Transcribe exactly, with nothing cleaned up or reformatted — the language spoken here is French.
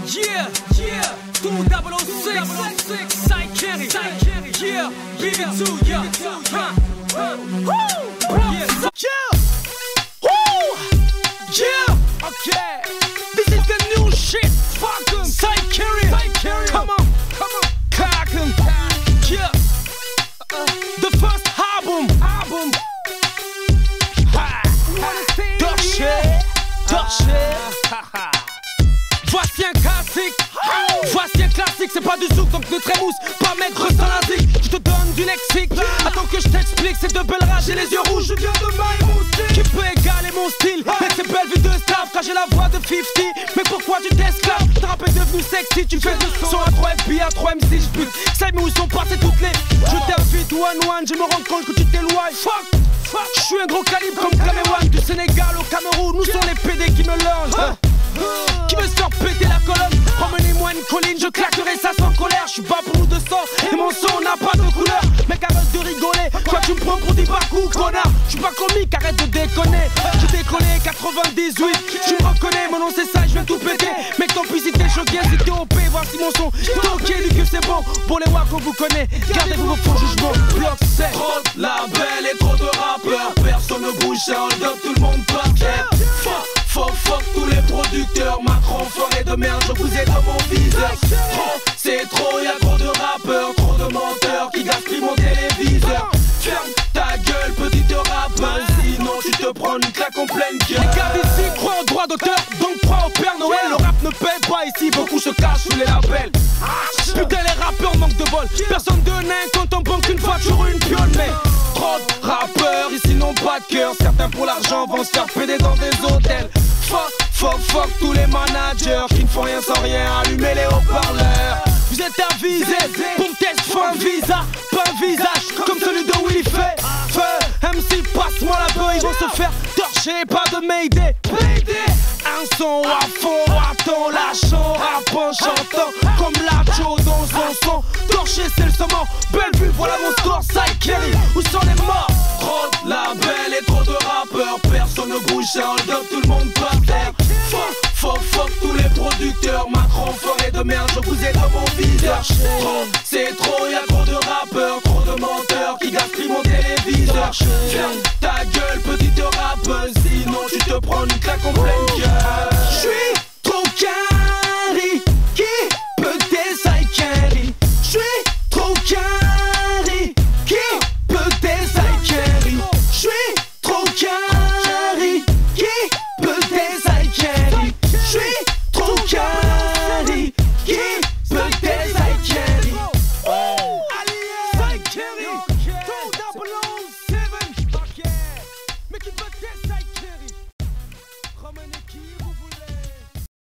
Yeah, yeah, two double oh six, Side Carry, yeah, give it to ya, huh, huh, woo, yeah, yeah, woo, yeah, okay, this is the new shit, fuck 'em, Side Carry, come on, come on, cock 'em, yeah, uh, the first album, album, ha, torché, torché, ha, voici un classique, voici un classique, c'est pas du zouk donc ne trémousse, pas mettre sans la zik, je te donne du lexique, attends que je t'explique, c'est de belles rages et les yeux rouges, je viens de My qui peut égaler mon style, avec ces belles vues de staff, car j'ai la voix de cinquante, mais pourquoi tu t'esclaves, ta rap est devenu sexy, tu fais du son à trois F B, à trois M C, je bute, ça mais où sont passées toutes les, je t'invite one one, je me rends compte que tu t'éloignes, fuck, fuck, je suis un gros calibre comme Cameroun, du Sénégal au Cameroun, où sont les P D qui me longent, qui veut se faire péter la colonne, emmenez-moi une colline, je claquerai ça sans colère. Je suis pas pour nous de sang et mon son n'a pas de couleur. Mec arrête de rigoler, toi tu me prends pour des barcous, connard. Je suis pas comique, arrête de déconner. J'ai décollé quatre-vingt-dix-huit, tu me reconnais, mon nom c'est ça, je viens tout péter. Mec tant pis si t'es choqué, si t'es O P, voici mon son. T'es ok, du que c'est bon, pour les wacks on vous connaît. Gardez-vous vos faux jugements, bloc c'est trop de labels et trop de rappeurs. Personne ne bouge, c'est hold up, tout le monde part. Fuck, fuck, fuck tous les producteurs. Macron, forêt de merde, je vous ai dans mon viseur. Trop, c'est trop, y'a trop de rappeurs, trop de menteurs qui gaspillent mon téléviseur. Ferme ta gueule, petite rappeur, sinon tu te prends une claque en pleine gueule. Les gars d'ici croient au droit d'auteur, donc croient au Père Noël. Le rap ne paie pas ici, beaucoup se cachent sous les labels. Putain les rappeurs manquent de bol, personne de nain quand on banque une voiture une piole. Mais trop de rappeurs ici n'ont pas de cœur, certains pour l'argent vont se faire péder dans des hôtels. Fuck, fuck, fuck tous les managers qui ne font rien sans rien, allumez les haut-parleurs. Vous êtes avisés, pour me test, faut un visa, pas un visage comme celui de Willy fait. Feu, M C passe-moi la beuh, ils vont se faire torcher, pas de Mayday. Un son à fond, attends, lâchant, rappant, chantant comme Lacho dans son son. Torché c'est le saumon, belle vue, voilà mon score, Side Carry, où sont les morts? Trop de labels et trop de rappeurs, personne ne bouge, c'est hold up, tout le monde par terre. Fuck, fuck, fuck tous les producteurs, Macron, forêt de merde, je vous ai dans mon viseur. Trop, c'est trop, y'a trop de rappeurs, trop de menteurs qui gaspillent mon téléviseur. Ferme ta gueule, petite rappeuse, sinon tu te prends une claque en pleine gueule.